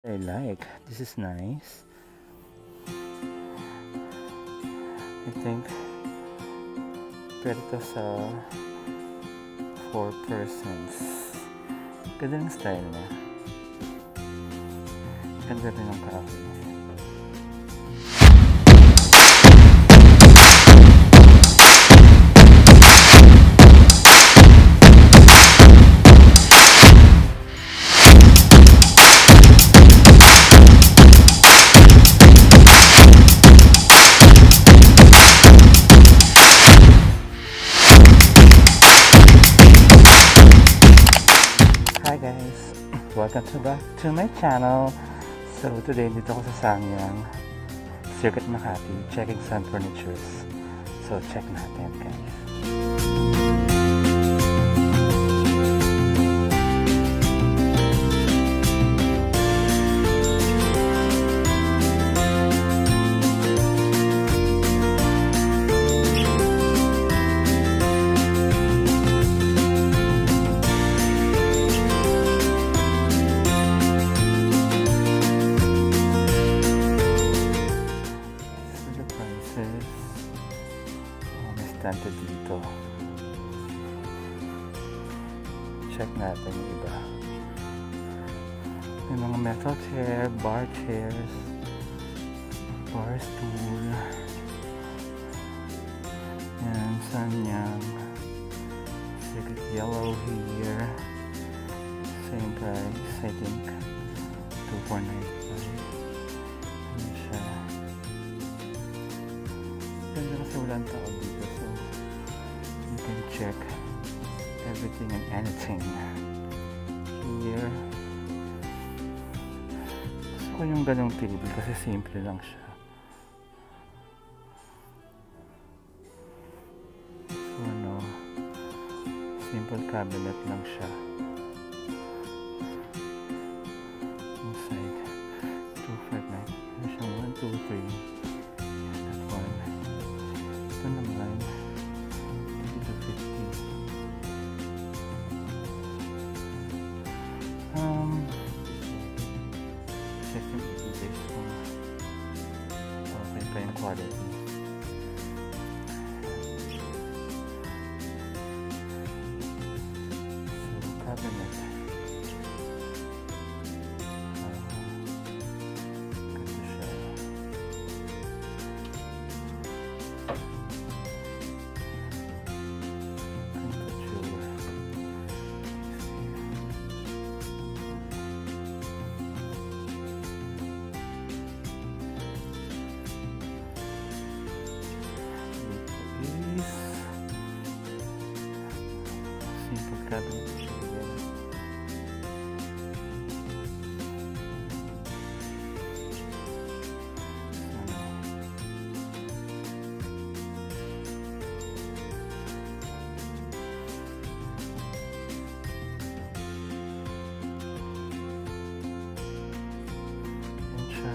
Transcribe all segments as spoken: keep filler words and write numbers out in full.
I like. This is nice. I think pwede to sa four persons. Ganda ng style niya. Ganda rin ang kahoy niya. Hi guys, welcome to back to my channel. So today dito ako sa Sangyang Circuit Makati checking some furnitures. So check natin guys. Tante dito. Check natin yung iba. May mga metal chair, bar chairs, bar stool. Yan, Sanyang. Secret yellow here. Same price, I think. two four nine five. Ano siya? Ganda kasi walang tao dito. So, you can check everything and anything here. Gusto ko yung ganong table kasi simple lang siya. So ano, simple cabinet lang siya. Inside two five nine. Ano siya? one two three. That one. Ito naman two fifty. Um, check yung images kung okay pa yung quality. So, cabinet. Uh, ganda siya. Simple cabinet here. Yan siya.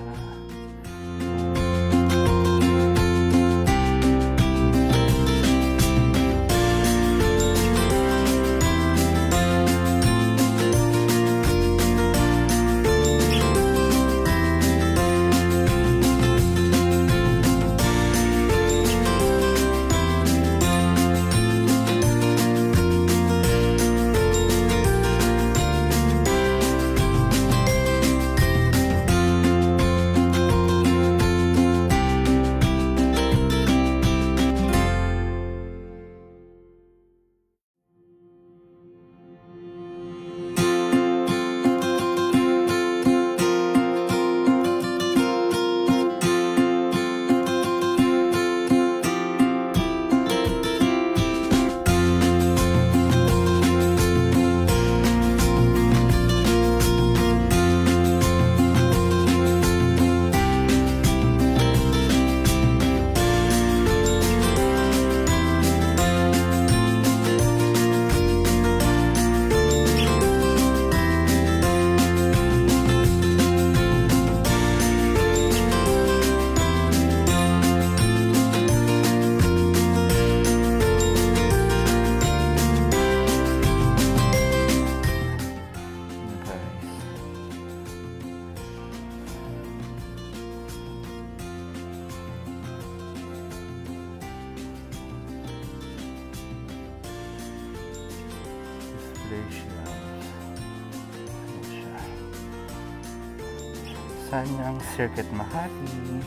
Sanyang Circuit Makati.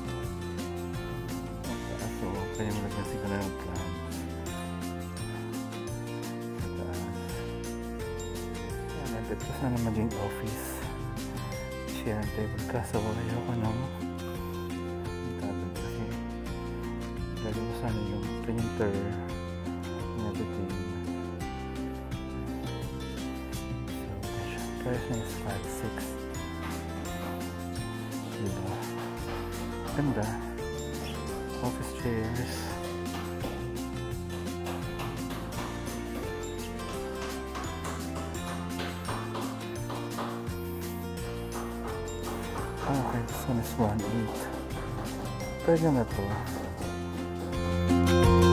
So, kaya mo lang siguro ng plan. Sa taas. Yan, ito sana maging office. Share ang table ka. So, ayoko nang itabag kasi lalo ko sana yung printer and everything. So, price na is five six. Diba? Ganda. Office chairs. Okay, this one is one eight. Pwede na to.